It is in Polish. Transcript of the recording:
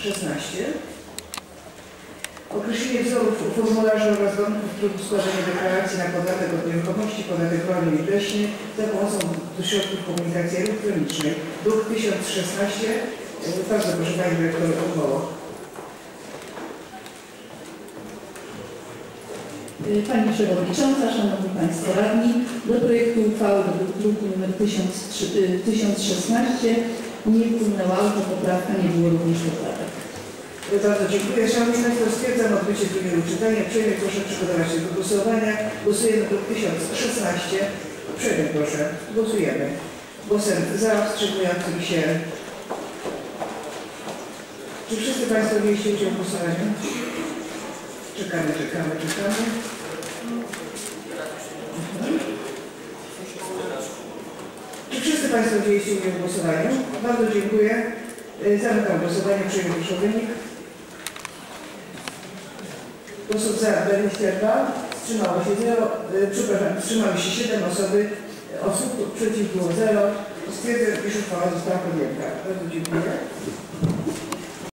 16. Określenie wzorów formularzy oraz warunków trybu składania deklaracji na podatek od nieruchomości, podatek rolny i leśny za pomocą środków komunikacji elektronicznej. Druk 1016. Bardzo proszę Pani Dyrektor o koło. Pani Przewodnicząca, Szanowni Państwo Radni, do projektu uchwały do druku nr 1016 nie wpłynęła autopoprawka, nie było również poprawek. Bardzo dziękuję. Szanowni Państwo, stwierdzam odbycie drugiego czytania. Uprzejmie proszę przygotować się do głosowania. Głosujemy do 1016. Uprzejmie proszę. Głosujemy. Głosem za wstrzymującym się. Czy wszyscy Państwo wzięliście udział w głosowaniu? Czekamy. Czy wszyscy Państwo wzięliście udział w głosowaniu? Bardzo dziękuję. Zamykam głosowanie. Przyjmę proszę wynik. Głosów za 22, wstrzymało się 0, wstrzymały się 7 osób, przeciw było 0. Stwierdzam, iż uchwała została podjęta. Bardzo dziękuję.